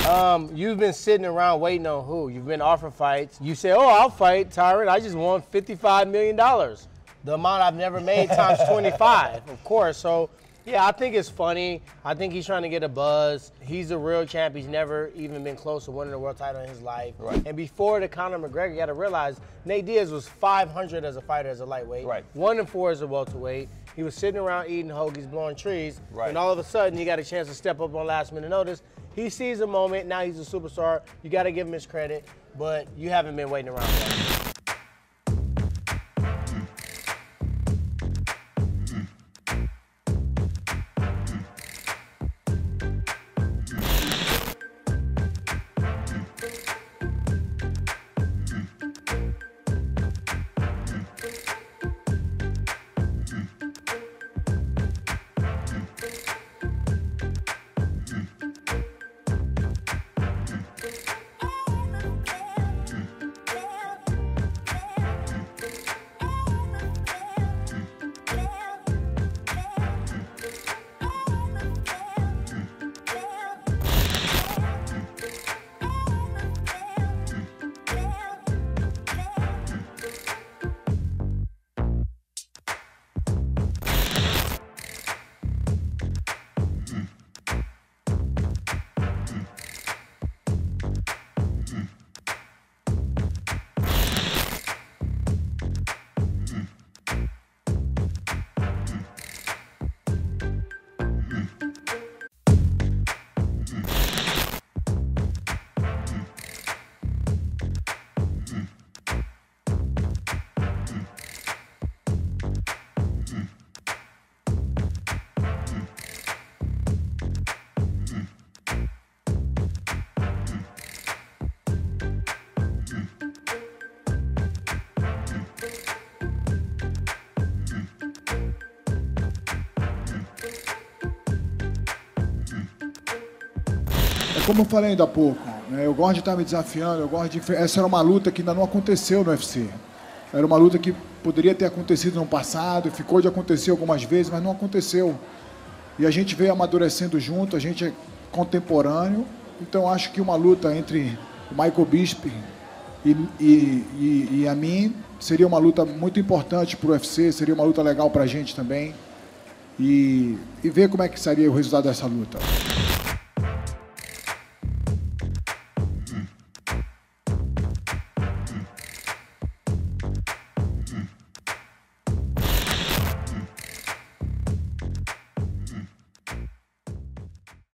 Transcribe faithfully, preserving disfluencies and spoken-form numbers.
Um, you've been sitting around waiting on who? You've been offered fights. You say, oh, I'll fight Tyrant. I just won fifty-five million dollars. The amount I've never made times twenty-five, of course. So, yeah, I think it's funny. I think he's trying to get a buzz. He's a real champ. He's never even been close to winning a world title in his life. Right. And before the Conor McGregor, you got to realize Nate Diaz was five hundred as a fighter, as a lightweight. Right. One and four as a welterweight. He was sitting around eating hoagies, blowing trees. Right. And all of a sudden, he got a chance to step up on last minute notice. He sees a moment. Now he's a superstar. You got to give him his credit. But you haven't been waiting around for that. Como eu falei ainda há pouco, né, eu gosto de estar me desafiando, eu gosto de... Essa era uma luta que ainda não aconteceu no U F C. Era uma luta que poderia ter acontecido no passado, ficou de acontecer algumas vezes, mas não aconteceu. E a gente veio amadurecendo junto, a gente é contemporâneo, então acho que uma luta entre o Michael Bisping e, e, e, e a mim seria uma luta muito importante para o U F C, seria uma luta legal para a gente também. E, e ver como é que seria o resultado dessa luta.